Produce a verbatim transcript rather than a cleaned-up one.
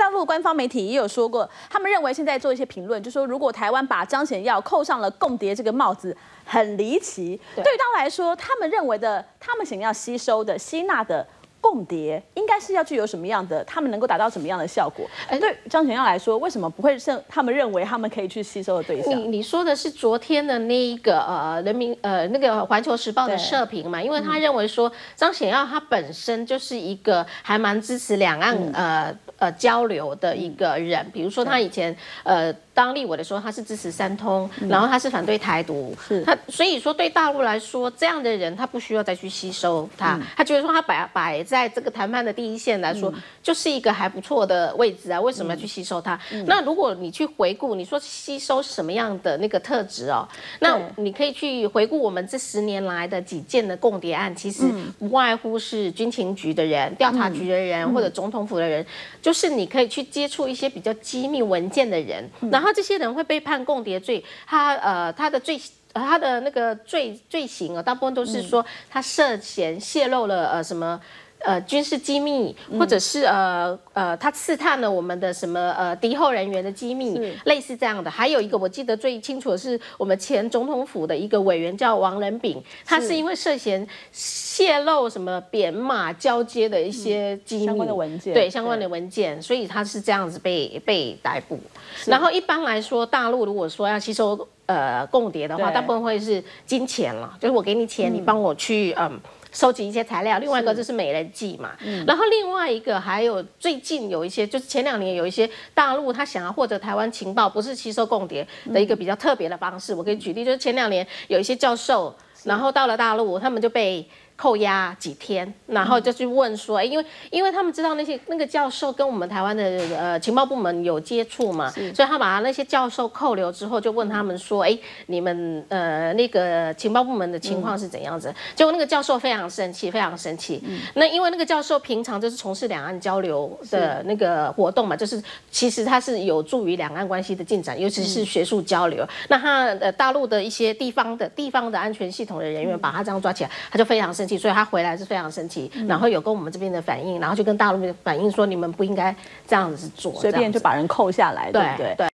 大陆官方媒体也有说过，他们认为现在做一些评论，就说如果台湾把张显耀扣上了共谍这个帽子，很离奇。对于他来说，他们认为的，他们想要吸收的、吸纳的。 共谍应该是要具有什么样的，他们能够达到什么样的效果？哎，对张显耀来说，为什么不会是他们认为他们可以去吸收的对象？ 你你说的是昨天的那一个呃人民呃那个环球时报的社评嘛？因为他认为说张显耀他本身就是一个还蛮支持两岸、嗯、呃呃交流的一个人，比如说他以前呃当立委的时候他是支持三通，嗯、然后他是反对台独，是他所以说对大陆来说这样的人他不需要再去吸收他，嗯、他觉得说他摆摆在 在这个谈判的第一线来说，嗯、就是一个还不错的位置啊。为什么要去吸收它？嗯、那如果你去回顾，你说吸收什么样的那个特质哦？那你可以去回顾我们这十年来的几件的共谍案，其实不外乎是军情局的人、调查局的人、嗯、或者总统府的人，就是你可以去接触一些比较机密文件的人，嗯、然后这些人会被判共谍罪，他呃他的罪。 他的那个罪罪行啊，大部分都是说他涉嫌泄露了呃什么呃军事机密，或者是呃呃他刺探了我们的什么呃敌后人员的机密，类似这样的。还有一个我记得最清楚的是我们前总统府的一个委员叫王仁炳，他是因为涉嫌泄露什么扁马交接的一些机密、嗯、相关的文件，对相关的文件，所以他是这样子被被逮捕。然后一般来说，大陆如果说要吸收 呃，共谍的话，大部分会是金钱了，就是我给你钱，嗯、你帮我去嗯收集一些材料。另外一个就是美人计嘛，嗯、然后另外一个还有最近有一些，就是前两年有一些大陆他想要获得台湾情报，不是吸收共谍的一个比较特别的方式。嗯、我可以举例，就是前两年有一些教授，然后到了大陆，他们就被 扣押几天，然后就去问说，哎，因为因为他们知道那些那个教授跟我们台湾的呃情报部门有接触嘛，所以他把那些教授扣留之后，就问他们说，哎，你们呃那个情报部门的情况是怎样子？嗯、结果那个教授非常生气，非常生气。嗯、那因为那个教授平常就是从事两岸交流的那个活动嘛，就是其实他是有助于两岸关系的进展，尤其是学术交流。嗯、那他呃大陆的一些地方的地方的安全系统的人员把他这样抓起来，他就非常生气。 所以他回来是非常生气，然后有跟我们这边的反应，然后就跟大陆反映说，你们不应该这样子做， 随便就把人扣下来，对不对？对。